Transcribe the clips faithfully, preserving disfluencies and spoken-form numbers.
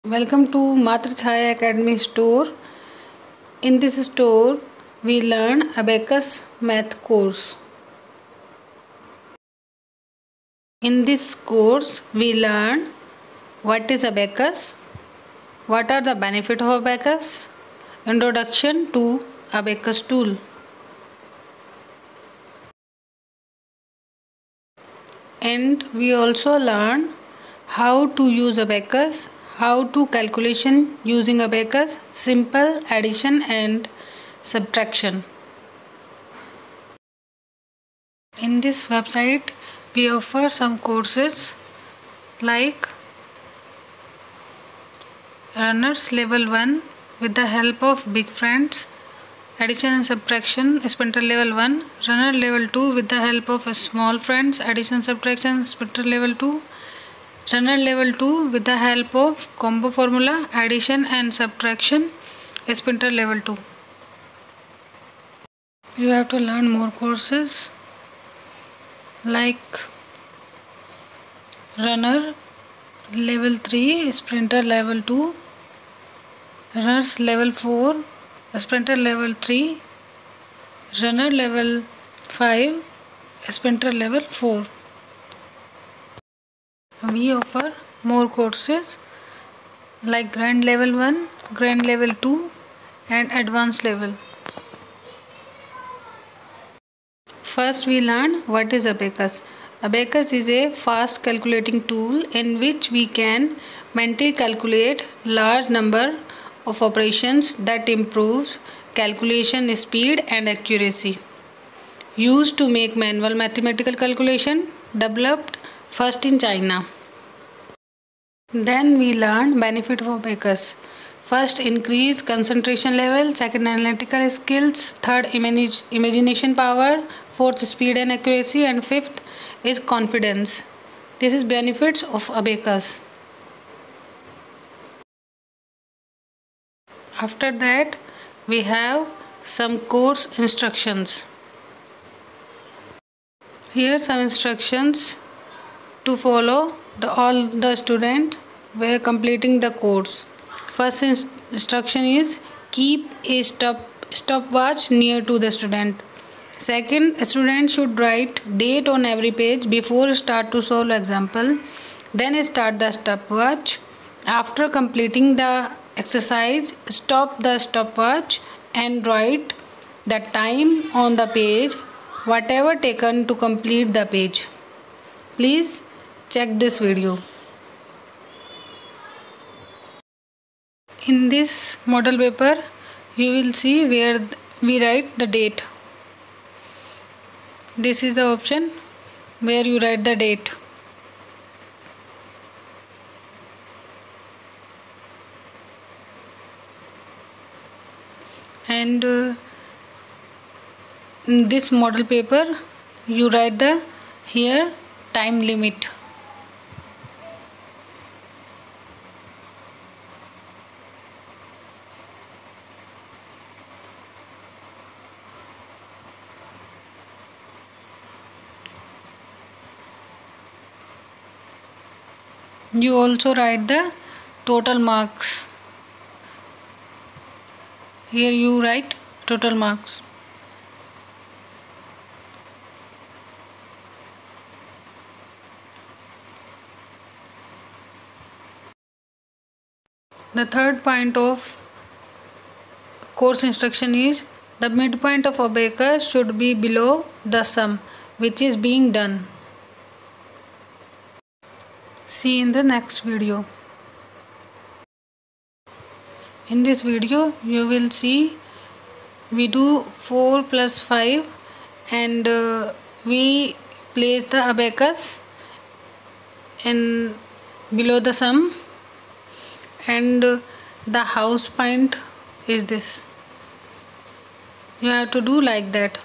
Welcome to Matra Chhaya Academy store. In this store, we learn Abacus math course. In this course, we learn what is Abacus, what are the benefits of Abacus, introduction to Abacus tool. And we also learn how to use Abacus, how to calculation using Abacus, simple addition and subtraction. In this website, we offer some courses like Runners Level one with the help of big friends, addition and subtraction, Splinter Level one, Runner Level two with the help of small friends, addition subtraction, Splinter Level two, Runner Level two with the help of combo formula, addition and subtraction, Splinter Level two. You have to learn more courses like Runner Level three, Splinter Level two, Runners Level four, Splinter Level three, Runner Level five, Splinter Level four. We offer more courses like Grand Level one, Grand Level two and Advanced Level. First we learn what is Abacus. Abacus is a fast calculating tool in which we can mentally calculate large number of operations that improves calculation speed and accuracy. Used to make manual mathematical calculation, developed first in China. Then we learn benefit of Abacus. First, increase concentration level. Second, analytical skills. Third, imag imagination power. Fourth, speed and accuracy. And fifth is confidence. This is benefits of Abacus. After that, we have some course instructions. Here some instructions to follow the, all the students were completing the course. First instruction is keep a stop stopwatch near to the student. Second, a student should write date on every page before start to solve example. Then start the stopwatch. After completing the exercise, stop the stopwatch and write the time on the page, whatever taken to complete the page. Please check this video. In this model paper, you will see where we write the date. This is the option where you write the date. And uh, in this model paper, you write the here time limit. You also write the total marks. Here you write total marks. The third point of course instruction is the midpoint of Abacus should be below the sum which is being done. See in the next video. In this video you will see we do four plus five and uh, we place the abacus in below the sum and uh, the house point is this. You have to do like that.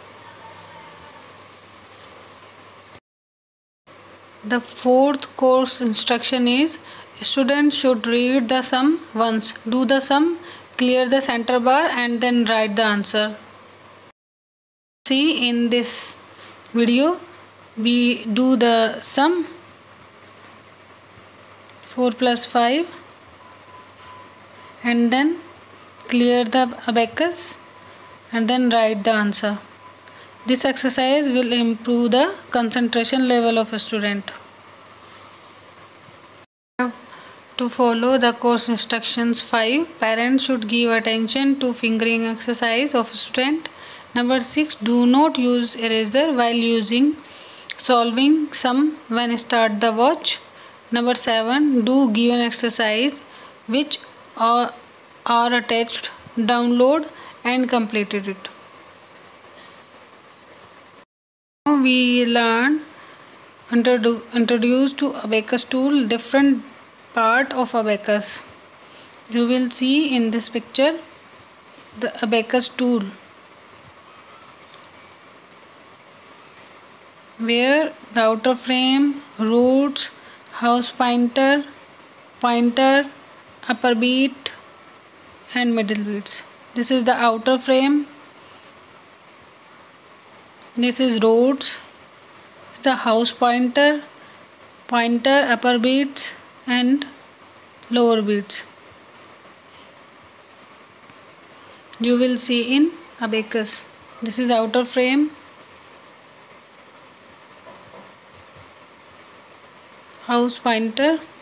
The fourth course instruction is students should read the sum once, do the sum, clear the center bar and then write the answer. See in this video we do the sum four plus five and then clear the abacus and then write the answer. This exercise will improve the concentration level of a student. To follow the course instructions five, parents should give attention to fingering exercise of student. Number six, do not use eraser while using solving sum when start the watch. Number seven, do given exercise which are, are attached, download and completed it. Now we learn introdu introduce to abacus tool, different part of abacus. You will see in this picture the abacus tool, where the outer frame, roots, house pointer, pointer, upper beat and middle beats. This is the outer frame, this is roots, the house pointer, pointer, upper beats and lower beats. You will see in abacus. This is outer frame, house pointer,